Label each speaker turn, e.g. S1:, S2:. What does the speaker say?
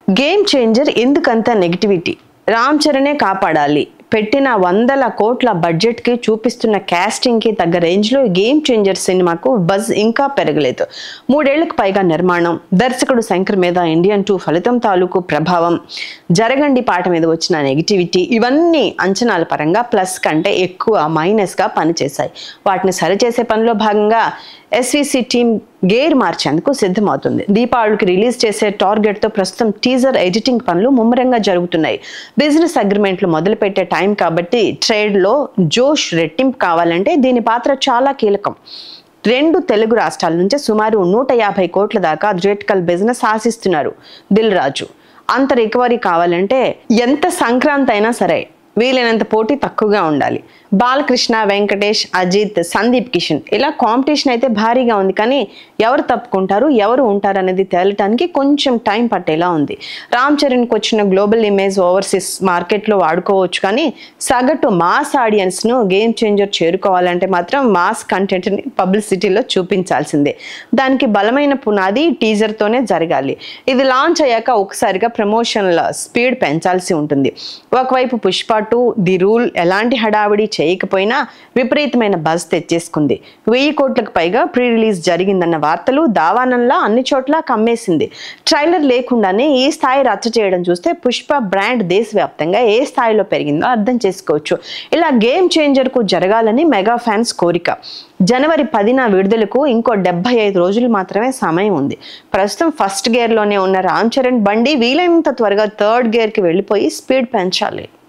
S1: Game changer ఎందుకంత negativity? Ram చరణే కాపాడాలి. పెట్టిన 100 కోట్ల బడ్జెట్ కి చూపిస్తున్న కాస్టింగ్ కి తగ్గ రేంజ్ లో గేమ్ చేంజర్ సినిమాకు బజ్ ఇంకా పెరగలేదు. 3 ఏళ్లకు పైగా నిర్మాణం, దర్శకుడు శంకర్ మీద ఇండియన్ 2 ఫలితం తాలూకు ప్రభావం, జరగండి పాట మీద వచ్చిన నెగిటివిటీ, ఇవన్నీ అంచనాల పరంగా ప్లస్ కంటే ఎక్కువ మైనస్ గా పనిచేశాయి. వాటిని సరిచేసే పనిలో భాగంగా ఎస్విసి టీం గేర్ మార్చేందుకు సిద్ధమవుతుంది. దీపావళికి రిలీజ్ చేసే టార్గెట్ తో ప్రస్తుతం టీజర్ ఎడిటింగ్ పనులు ముమ్మరంగా జరుగుతున్నాయి. బిజినెస్ అగ్రిమెంట్లు మొదలు పెట్టే టైం కాబట్టి ట్రేడ్ లో జోష్ రెట్టింపు కావాలంటే దీని పాత్ర చాలా కీలకం. 2 తెలుగు రాష్ట్రాల నుంచి సుమారు 150 కోట్ల దాకా థియేట్రికల్ బిజినెస్ ఆశిస్తున్నారు దిల్ రాజు. అంత రికవరీ కావాలంటే ఎంత సంక్రాంతి అయినా సరే వీలైనంత పోటీ తక్కువగా ఉండాలి. బాలకృష్ణ, వెంకటేష్, అజిత్, సందీప్ కిషన్ ఇలా కాంపిటీషన్ అయితే భారీగా ఉంది. కానీ ఎవరు తప్పుకుంటారు, ఎవరు ఉంటారు అనేది తేలటానికి కొంచెం టైం పట్టేలా ఉంది. రామ్ చరణ్కి వచ్చిన గ్లోబల్ ఇమేజ్ ఓవర్సీస్ మార్కెట్లో వాడుకోవచ్చు, కానీ సగటు మాస్ ఆడియన్స్ ను గేమ్ చేంజర్ చేరుకోవాలంటే మాత్రం మాస్ కంటెంట్ ని పబ్లిసిటీలో చూపించాల్సిందే. దానికి బలమైన పునాది టీజర్ తోనే జరగాలి. ఇది లాంచ్ అయ్యాక ఒకసారిగా ప్రమోషన్ల స్పీడ్ పెంచాల్సి ఉంటుంది. ఒకవైపు పుష్ప 2 ది రూల్ ఎలాంటి హడావిడి చేయకపోయినా విపరీతమైన బజ్ తెచ్చేసుకుంది. 1000 కోట్లకు పైగా ప్రీ రిలీజ్ జరిగిందన్న వార్తలు దావానంలా అన్ని చోట్ల కమ్మేసింది. ట్రైలర్ లేకుండానే ఈ స్థాయి రచ్చ చేయడం చూస్తే పుష్ప బ్రాండ్ దేశవ్యాప్తంగా ఏ స్థాయిలో పెరిగిందో అర్థం చేసుకోవచ్చు. ఇలా గేమ్ చేంజర్ కు జరగాలని మెగా ఫ్యాన్స్ కోరిక. జనవరి 10న విడుదలకు ఇంకో 75 రోజులు మాత్రమే సమయం ఉంది. ప్రస్తుతం ఫస్ట్ గేర్ లోనే ఉన్న రామ్ చరణ్ బండి వీలైనంత త్వరగా థర్డ్ గేర్ కి వెళ్ళిపోయి స్పీడ్ పెంచాలి.